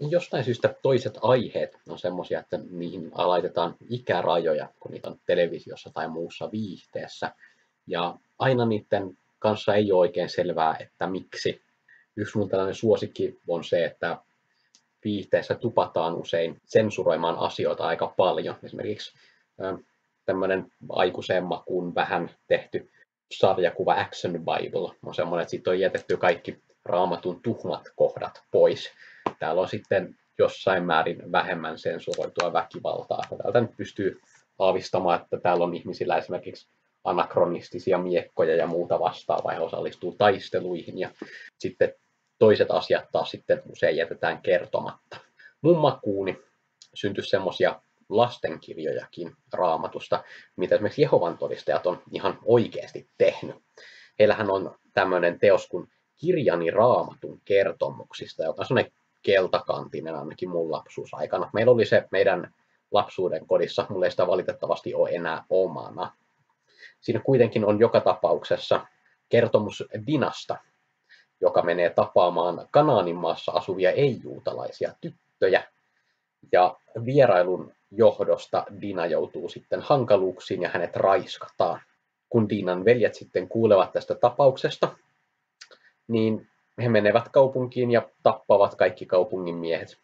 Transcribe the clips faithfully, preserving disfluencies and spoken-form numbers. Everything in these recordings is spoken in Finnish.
jostain syystä toiset aiheet on semmoisia, että niihin laitetaan ikärajoja, kun niitä on televisiossa tai muussa viihteessä. Ja aina niiden kanssa ei ole oikein selvää, että miksi. Yksi mun tällainen suosikki on se, että viihteessä tupataan usein sensuroimaan asioita aika paljon. Esimerkiksi tämmöinen aikuiseen makuun vähän tehty sarjakuva Action Bible on semmoinen, että siitä on jätetty kaikki Raamatun tuhmat kohdat pois. Täällä on sitten jossain määrin vähemmän sensuroitua väkivaltaa. Täältä nyt pystyy aavistamaan, että täällä on ihmisillä esimerkiksi anakronistisia miekkoja ja muuta vastaavaa, ja osallistuu taisteluihin, ja sitten toiset asiat taas sitten usein jätetään kertomatta. Mun makuuni syntyi semmoisia lastenkirjojakin Raamatusta, mitä esimerkiksi Jehovan todistajat on ihan oikeasti tehnyt. Heillähän on tämmöinen teos kuin Kirjani Raamatun kertomuksista, joka on semmoinen keltakantinen ainakin mun lapsuusaikana. Meillä oli se meidän lapsuuden kodissa, mulla ei sitä valitettavasti ole enää omana. Siinä kuitenkin on joka tapauksessa kertomus Dinasta, joka menee tapaamaan Kanaanin maassa asuvia ei-juutalaisia tyttöjä. Ja vierailun johdosta Dina joutuu sitten hankaluuksiin ja hänet raiskataan. Kun Dinan veljet sitten kuulevat tästä tapauksesta, niin he menevät kaupunkiin ja tappavat kaikki kaupungin miehet.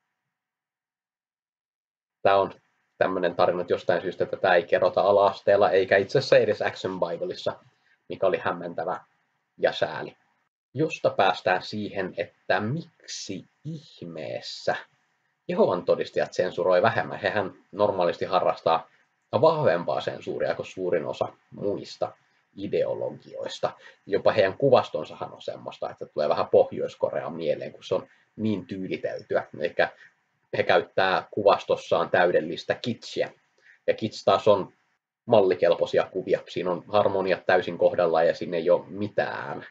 Tämä on tämmöinen tarina, että jostain syystä tätä ei kerrota ala-asteella, eikä itse asiassa edes Action Bibleissa, mikä oli hämmentävä ja sääli. Josta päästään siihen, että miksi ihmeessä Jehovan todistajat sensuroi vähemmän. Hehän normaalisti harrastaa vahvempaa sensuuria kuin suurin osa muista ideologioista. Jopa heidän kuvastonsahan on semmoista, että tulee vähän Pohjois-Korean mieleen, kun se on niin tyyliteltyä. Eli he käyttää kuvastossaan täydellistä kitschiä. Ja kits taas on mallikelpoisia kuvia. Siinä on harmoniat täysin kohdallaan ja siinä ei ole mitään,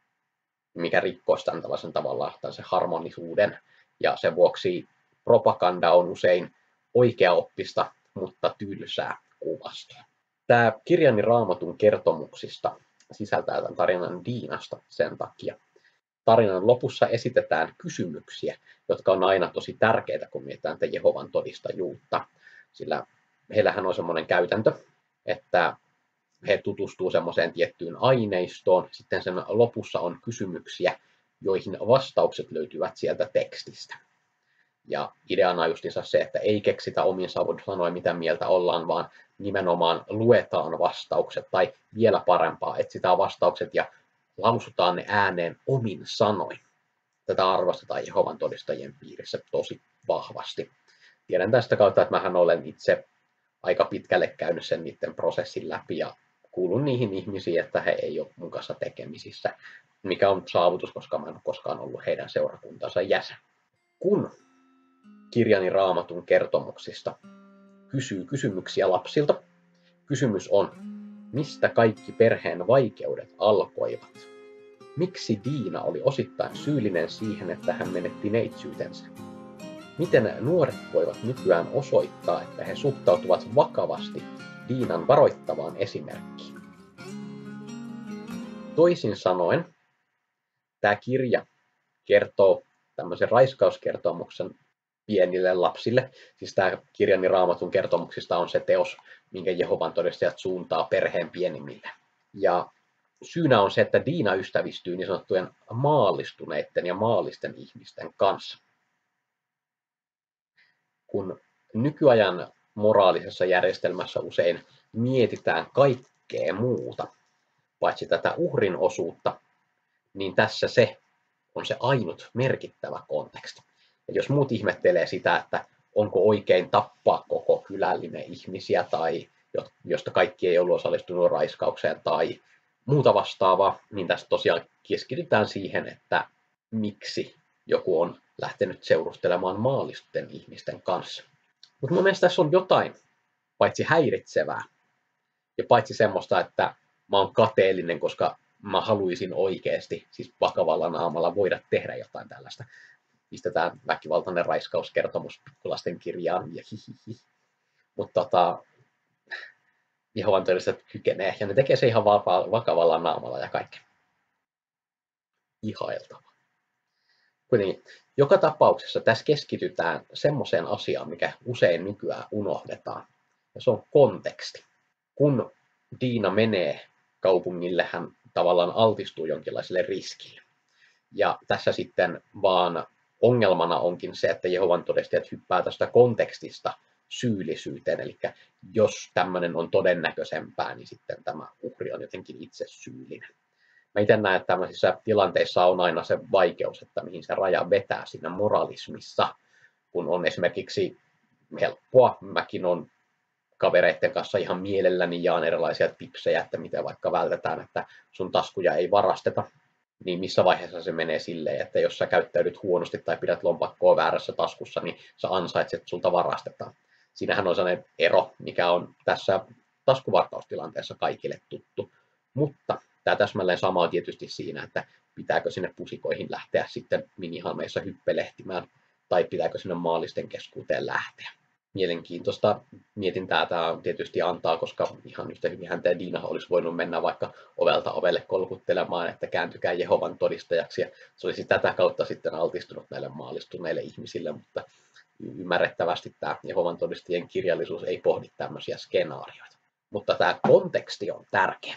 mikä rikkoisi tämän tällaisen tavalla tällaisen harmonisuuden. Ja sen vuoksi propaganda on usein oikeaoppista, mutta tylsää kuvastoa. Tämä Kirjani Raamatun kertomuksista sisältää tämän tarinan Diinasta sen takia. Tarinan lopussa esitetään kysymyksiä, jotka on aina tosi tärkeitä, kun mietitään tätä Jehovan todistajuutta. Sillä heillähän on semmoinen käytäntö, että he tutustuu semmoiseen tiettyyn aineistoon, sitten sen lopussa on kysymyksiä, joihin vastaukset löytyvät sieltä tekstistä. Ja ideana on justiinsa se, että ei keksitä omin savun sanoa, mitä mieltä ollaan, vaan nimenomaan luetaan vastaukset, tai vielä parempaa, etsitään vastaukset ja lausutaan ne ääneen omin sanoin. Tätä arvostetaan Jehovan todistajien piirissä tosi vahvasti. Tiedän tästä kautta, että mähän olen itse aika pitkälle käynyt sen niiden prosessin läpi ja kuulun niihin ihmisiin, että he ei ole mun kanssa tekemisissä, mikä on saavutus, koska mä en ole koskaan ollut heidän seurakuntansa jäsen. Kun Kirjani Raamatun kertomuksista kysyy kysymyksiä lapsilta, kysymys on, mistä kaikki perheen vaikeudet alkoivat? Miksi Diina oli osittain syyllinen siihen, että hän menetti neitsyytensä? Miten nuoret voivat nykyään osoittaa, että he suhtautuvat vakavasti Diinan varoittavaan esimerkkiin? Toisin sanoen, tämä kirja kertoo tämmöisen raiskauskertomuksen pienille lapsille. Siis tämä Kirjani Raamatun kertomuksista on se teos, minkä Jehovan todistajat suuntaa perheen pienimmille. Ja syynä on se, että Diina ystävistyy niin sanottujen maallistuneiden ja maallisten ihmisten kanssa. Kun nykyajan moraalisessa järjestelmässä usein mietitään kaikkea muuta, paitsi tätä uhrin osuutta, niin tässä se on se ainut merkittävä konteksti. Ja jos muut ihmettelee sitä, että onko oikein tappaa koko kylällinen ihmisiä, tai josta kaikki ei ollut osallistunut raiskaukseen tai muuta vastaavaa, niin tässä tosiaan keskitytään siihen, että miksi joku on lähtenyt seurustelemaan maallisten ihmisten kanssa. Mutta mun mielestä tässä on jotain paitsi häiritsevää ja paitsi semmoista, että mä oon kateellinen, koska mä haluaisin oikeasti, siis vakavalla naamalla, voida tehdä jotain tällaista. Pistetään väkivaltainen raiskauskertomus pikkulasten kirjaan ja hihihi. Mutta tota, Jehovan todistajat kykenee ja ne tekee se ihan vakavalla naamalla ja kaikkea. Ihailtavaa. Niin, joka tapauksessa tässä keskitytään semmoiseen asiaan, mikä usein nykyään unohdetaan, ja se on konteksti. Kun Diina menee kaupungille, hän tavallaan altistuu jonkinlaiselle riskille. Ja tässä sitten vaan ongelmana onkin se, että Jehovan todistajat hyppää tästä kontekstista syyllisyyteen, eli jos tämmöinen on todennäköisempää, niin sitten tämä uhri on jotenkin itse syyllinen. Mä itse näen, että tämmöisissä tilanteissa on aina se vaikeus, että mihin se raja vetää siinä moralismissa, kun on esimerkiksi helppoa, mäkin on kavereiden kanssa ihan mielelläni jaan erilaisia tipsejä, että miten vaikka vältetään, että sun taskuja ei varasteta, niin missä vaiheessa se menee silleen, että jos sä käyttäydyt huonosti tai pidät lompakkoa väärässä taskussa, niin sä ansaitset, että sulta varastetaan. Siinähän on sellainen ero, mikä on tässä taskuvarkaustilanteessa kaikille tuttu, mutta tämä täsmälleen sama on tietysti siinä, että pitääkö sinne pusikoihin lähteä sitten minihalmeissa hyppelehtimään tai pitääkö sinne maallisten keskuuteen lähteä. Mielenkiintoista mietintää tämä tietysti antaa, koska ihan yhtä hyvin hän tämä Diina olisi voinut mennä vaikka ovelta ovelle kolkuttelemaan, että kääntykää Jehovan todistajaksi, ja se olisi tätä kautta sitten altistunut näille maallistuneille ihmisille, mutta ymmärrettävästi tämä Jehovan todistajien kirjallisuus ei pohdi tämmöisiä skenaarioita. Mutta tämä konteksti on tärkeä.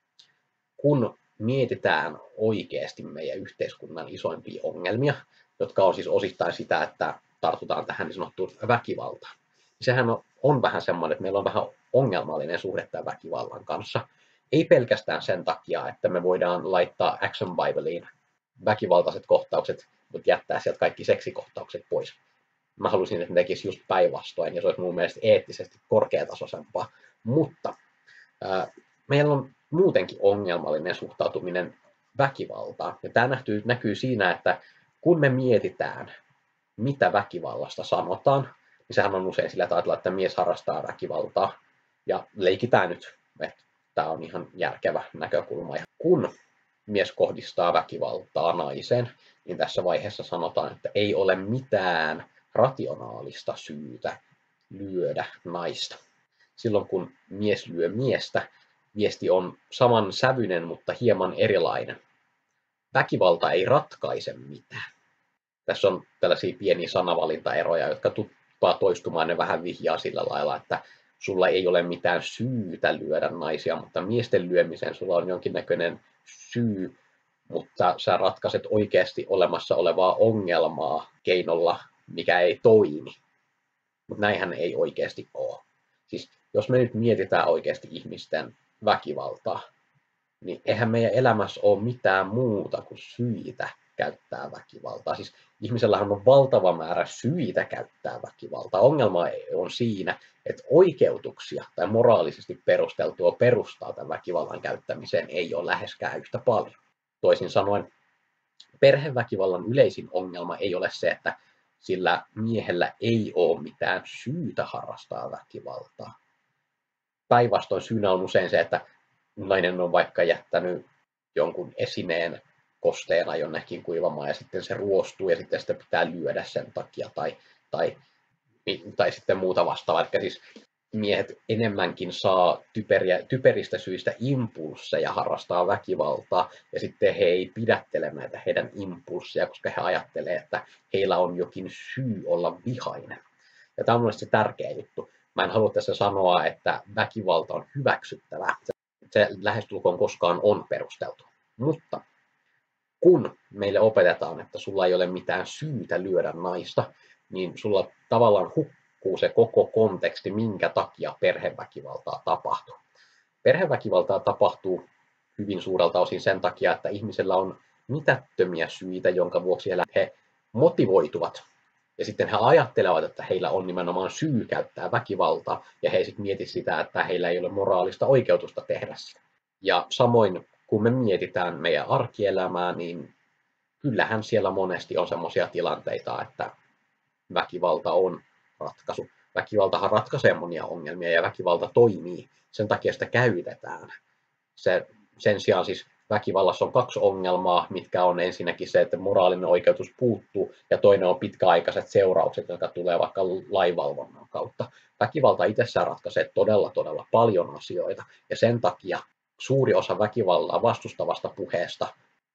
Kun mietitään oikeasti meidän yhteiskunnan isoimpia ongelmia, jotka on siis osittain sitä, että tartutaan tähän niin sanottuun väkivaltaan. Sehän on, on vähän semmoinen, että meillä on vähän ongelmallinen suhde tämän väkivallan kanssa. Ei pelkästään sen takia, että me voidaan laittaa Action Bibliin väkivaltaiset kohtaukset, mutta jättää sieltä kaikki seksikohtaukset pois. Mä halusin, että ne tekisi just päinvastoin, ja se olisi mun mielestä eettisesti korkeatasoisempaa. Mutta ää, meillä on muutenkin ongelmallinen suhtautuminen väkivaltaan. Ja tämä näkyy, näkyy siinä, että kun me mietitään, mitä väkivallasta sanotaan, niin sehän on usein sillä tavalla, että mies harrastaa väkivaltaa. Ja leikitään nyt, että tämä on ihan järkevä näkökulma. Ja kun mies kohdistaa väkivaltaa naiseen, niin tässä vaiheessa sanotaan, että ei ole mitään rationaalista syytä lyödä naista. Silloin kun mies lyö miestä, viesti on saman sävyinen, mutta hieman erilainen. Väkivalta ei ratkaise mitään. Tässä on tällaisia pieniä sanavalintaeroja, jotka tuppaa toistumaan, ne vähän vihjaa sillä lailla, että sulla ei ole mitään syytä lyödä naisia, mutta miesten lyömiseen sulla on jonkinnäköinen syy, mutta sä ratkaiset oikeasti olemassa olevaa ongelmaa keinolla, mikä ei toimi. Mutta näinhän ei oikeasti ole. Siis jos me nyt mietitään oikeasti ihmisten väkivaltaa, niin eihän meidän elämässä ole mitään muuta kuin syitä käyttää väkivaltaa. Siis ihmisellähän on valtava määrä syitä käyttää väkivaltaa. Ongelma on siinä, että oikeutuksia tai moraalisesti perusteltua perustaa tämän väkivallan käyttämiseen ei ole läheskään yhtä paljon. Toisin sanoen, perheväkivallan yleisin ongelma ei ole se, että sillä miehellä ei ole mitään syytä harrastaa väkivaltaa. Päinvastoin syynä on usein se, että nainen on vaikka jättänyt jonkun esineen kosteena jonnekin kuivamaan ja sitten se ruostuu ja sitten sitä pitää lyödä sen takia tai, tai, tai sitten muuta vastaavaa. Eli siis miehet enemmänkin saa typeriä, typeristä syistä impulsseja harrastaa väkivaltaa ja sitten he ei pidättele näitä heidän impulsseja, koska he ajattelee, että heillä on jokin syy olla vihainen. Ja tämä on mielestäni se tärkeä juttu. Mä en halua tässä sanoa, että väkivalta on hyväksyttävää. Se lähestulkoon koskaan on perusteltu. Mutta kun meille opetetaan, että sulla ei ole mitään syytä lyödä naista, niin sulla tavallaan hukkuu se koko konteksti, minkä takia perheväkivaltaa tapahtuu. Perheväkivaltaa tapahtuu hyvin suurelta osin sen takia, että ihmisellä on mitättömiä syitä, jonka vuoksi he motivoituvat. Ja sitten he ajattelevat, että heillä on nimenomaan syy käyttää väkivaltaa, ja he ei sitten mieti sitä, että heillä ei ole moraalista oikeutusta tehdä sitä. Ja samoin, kun me mietitään meidän arkielämää, niin kyllähän siellä monesti on sellaisia tilanteita, että väkivalta on ratkaisu. Väkivaltahan ratkaisee monia ongelmia, ja väkivalta toimii. Sen takia sitä käytetään. Se, sen sijaan siis väkivallassa on kaksi ongelmaa, mitkä on ensinnäkin se, että moraalinen oikeutus puuttuu, ja toinen on pitkäaikaiset seuraukset, jotka tulee vaikka lainvalvonnan kautta. Väkivalta itsessään ratkaisee todella, todella paljon asioita, ja sen takia suuri osa väkivallaa vastustavasta puheesta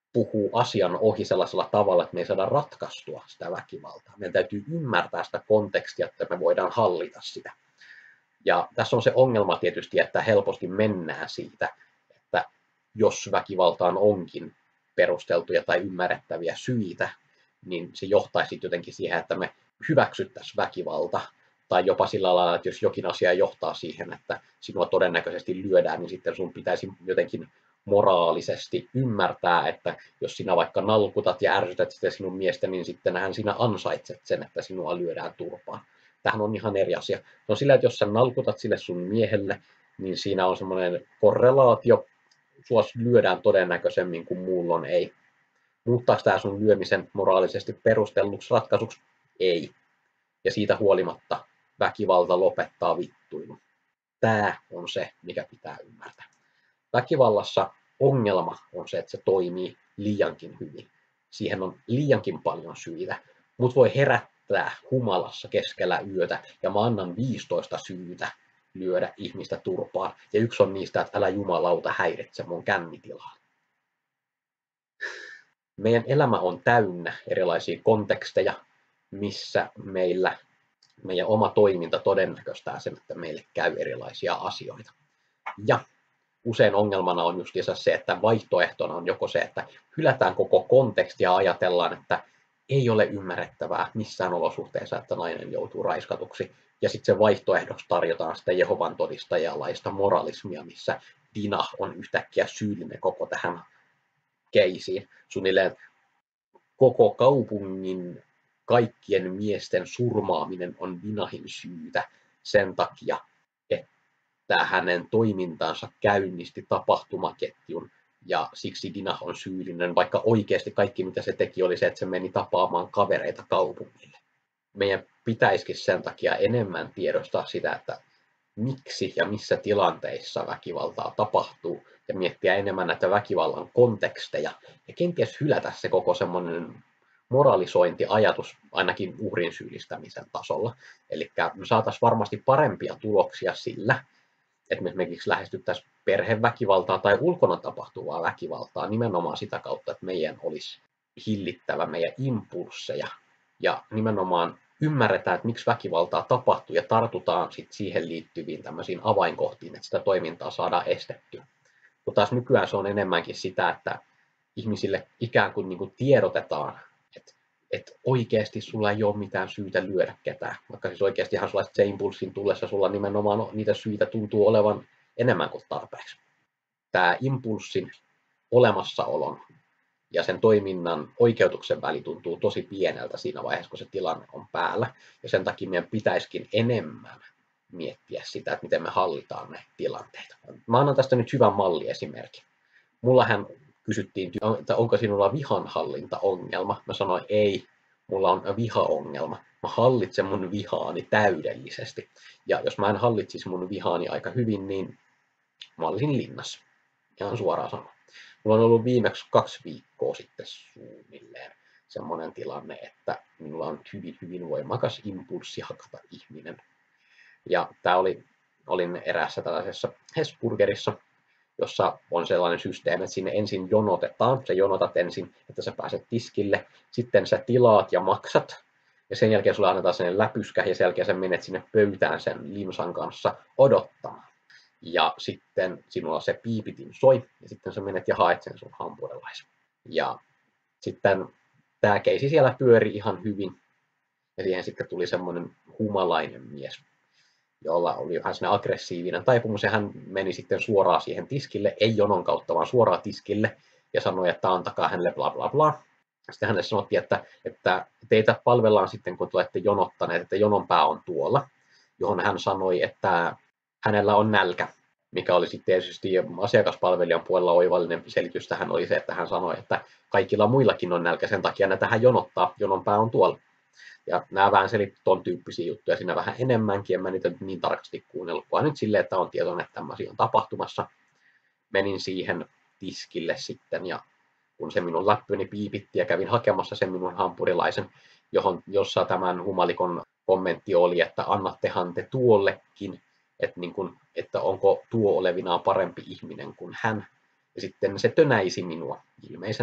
puhuu asian ohi sellaisella tavalla, että me ei saada ratkaistua sitä väkivaltaa. Meidän täytyy ymmärtää sitä kontekstia, että me voidaan hallita sitä. Ja tässä on se ongelma tietysti, että helposti mennään siitä, että jos väkivaltaan onkin perusteltuja tai ymmärrettäviä syitä, niin se johtaisi jotenkin siihen, että me hyväksyttäisiin väkivalta. Tai jopa sillä lailla, että jos jokin asia johtaa siihen, että sinua todennäköisesti lyödään, niin sitten sun pitäisi jotenkin moraalisesti ymmärtää, että jos sinä vaikka nalkutat ja ärsytät sitä sinun miestä, niin sittenhän sinä ansaitset sen, että sinua lyödään turpaan. Tämähän on ihan eri asia. No sillä, että jos sä nalkutat sille sun miehelle, niin siinä on semmoinen korrelaatio. Sua lyödään todennäköisemmin kuin muulloin ei. Muuttaako tämä sun lyömisen moraalisesti perustelluksi ratkaisuksi? Ei. Ja siitä huolimatta väkivalta lopettaa vittuilun. Tämä on se, mikä pitää ymmärtää. Väkivallassa ongelma on se, että se toimii liiankin hyvin. Siihen on liiankin paljon syitä. Mut voi herättää humalassa keskellä yötä ja mä annan viisitoista syytä lyödä ihmistä turpaan. Ja yksi on niistä, että älä jumalauta häiritse mun kännitilaa. Meidän elämä on täynnä erilaisia konteksteja, missä meillä meidän oma toiminta todennäköistää sen, että meille käy erilaisia asioita. Ja usein ongelmana on justiinsa se, että vaihtoehtona on joko se, että hylätään koko konteksti ja ajatellaan, että ei ole ymmärrettävää missään olosuhteessa, että nainen joutuu raiskatuksi. Ja sitten se vaihtoehdoksi tarjotaan sitä Jehovan todistajalaista moralismia, missä Dina on yhtäkkiä syyllinen koko tähän keisiin. Suunnilleen koko kaupungin kaikkien miesten surmaaminen on Dinahin syytä sen takia, että hänen toimintansa käynnisti tapahtumaketjun ja siksi Dina on syyllinen, vaikka oikeasti kaikki mitä se teki oli se, että se meni tapaamaan kavereita kaupungille. Meidän pitäisikin sen takia enemmän tiedostaa sitä, että miksi ja missä tilanteissa väkivaltaa tapahtuu ja miettiä enemmän näitä väkivallan konteksteja ja kenties hylätä se koko semmoinen moralisointiajatus ainakin uhrin syyllistämisen tasolla. Eli me saataisiin varmasti parempia tuloksia sillä, että me esimerkiksi lähestyttäisiin perheväkivaltaa tai ulkona tapahtuvaa väkivaltaa nimenomaan sitä kautta, että meidän olisi hillittävä meidän impulsseja ja nimenomaan ymmärretään, että miksi väkivaltaa tapahtuu ja tartutaan sit siihen liittyviin tämmöisiin avainkohtiin, että sitä toimintaa saadaan estettyä. Kun taas nykyään se on enemmänkin sitä, että ihmisille ikään kuin, niin kuin tiedotetaan, että, että oikeasti sulla ei ole mitään syytä lyödä ketään. Vaikka siis oikeastihan sulla se impulssin tullessa sulla nimenomaan niitä syitä tuntuu olevan enemmän kuin tarpeeksi. Tämä impulssin olemassaolon ja sen toiminnan oikeutuksen väli tuntuu tosi pieneltä siinä vaiheessa, kun se tilanne on päällä. Ja sen takia meidän pitäisikin enemmän miettiä sitä, että miten me hallitaan näitä tilanteita. Mä annan tästä nyt hyvän malliesimerkin. Mullahan kysyttiin, että onko sinulla vihanhallintaongelma. Mä sanoin, ei, mulla on vihaongelma. Mä hallitsen mun vihaani täydellisesti. Ja jos mä en hallitsisi mun vihaani aika hyvin, niin mä olisin linnassa. Ihan suoraan sanoen. Mulla on ollut viimeksi kaksi viikkoa sitten suunnilleen semmoinen tilanne, että minulla on hyvin, hyvin voimakas impulssi hakata ihminen. Ja tää oli, olin eräässä tällaisessa Hesburgerissa, jossa on sellainen systeemi, että sinne ensin jonotetaan. Sä jonotat ensin, että sä pääset tiskille, sitten sä tilaat ja maksat. Ja sen jälkeen sulla annetaan sellainen läpyskä ja sen jälkeen sä menet sinne pöytään sen limsan kanssa odottamaan. Ja sitten sinulla se piipitin soi, ja sitten sä menet ja haet sen sun hampurilaisen. Ja sitten tämä keisi siellä pyöri ihan hyvin, ja siihen sitten tuli semmoinen humalainen mies, jolla oli vähän sellainen aggressiivinen taipumus, ja hän meni sitten suoraan siihen tiskille, ei jonon kautta, vaan suoraan tiskille, ja sanoi, että antakaa hänelle bla bla bla. Sitten hänelle sanottiin, että, että teitä palvellaan sitten, kun olette jonottaneet, että jonon pää on tuolla, johon hän sanoi, että hänellä on nälkä, mikä oli sitten tietysti asiakaspalvelijan puolella oivallinen selitys tähän oli se, että hän sanoi, että kaikilla muillakin on nälkä, sen takia näitä hän jonottaa, jonon pää on tuolla. Ja nämä vähän selitti ton tyyppisiä juttuja siinä vähän enemmänkin, en mä niitä nyt niin tarkasti kuunnellut, vaan nyt silleen, että on tietoinen, että tämmöisiä on tapahtumassa. Menin siihen tiskille sitten ja kun se minun läppöni piipitti ja kävin hakemassa sen minun hampurilaisen, johon, jossa tämän humalikon kommentti oli, että annattehan te tuollekin, että, niin kun, että onko tuo olevinaan parempi ihminen kuin hän. Ja sitten se tönäisi minua ilmeisen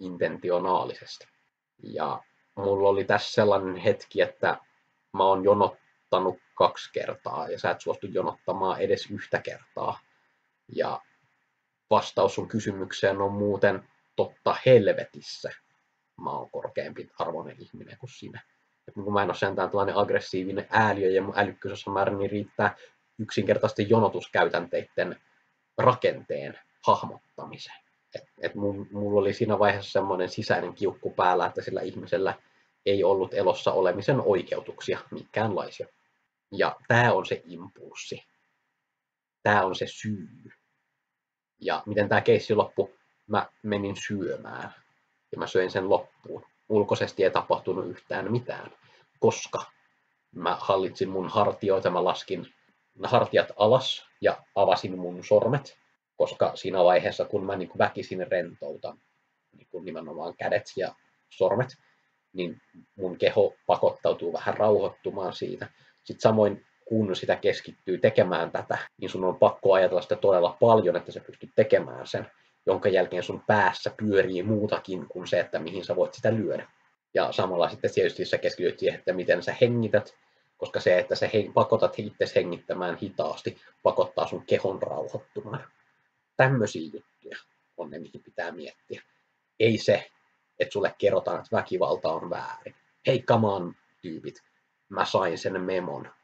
intentionaalisesti. Ja mulla oli tässä sellainen hetki, että mä oon jonottanut kaksi kertaa ja sä et suostu jonottamaan edes yhtä kertaa. Ja vastaus sun kysymykseen on muuten totta helvetissä. Mä oon korkeampi arvoinen ihminen kuin sinä. Et kun mä en ole sentään tällainen aggressiivinen ääliö ja mun älykkyysosamäärä, niin riittää yksinkertaisesti jonotuskäytänteiden rakenteen hahmottamiseen. Et, et mun, mulla oli siinä vaiheessa semmoinen sisäinen kiukku päällä, että sillä ihmisellä ei ollut elossa olemisen oikeutuksia minkäänlaisia. Ja tää on se impulssi. Tää on se syy. Ja miten tää keissi loppui? Mä menin syömään. Ja mä söin sen loppuun. Ulkoisesti ei tapahtunut yhtään mitään. Koska mä hallitsin mun hartioita, mä laskin hartiat alas ja avasin mun sormet. Koska siinä vaiheessa, kun mä niin kuin väkisin rentoutan niin kuin nimenomaan kädet ja sormet, niin mun keho pakottautuu vähän rauhoittumaan siitä. Sitten samoin, kun sitä keskittyy tekemään tätä, niin sun on pakko ajatella sitä todella paljon, että sä pystyt tekemään sen, jonka jälkeen sun päässä pyörii muutakin kuin se, että mihin sä voit sitä lyödä. Ja samalla sitten tietysti sä keskityt siihen, että miten sä hengität, koska se, että sä pakotat itse hengittämään hitaasti, pakottaa sun kehon rauhoittumaan. Tämmöisiä juttuja on ne, mihin pitää miettiä. Ei se, että sulle kerrotaan, että väkivalta on väärin. Hei, come on, tyypit. Mä sain sen memon.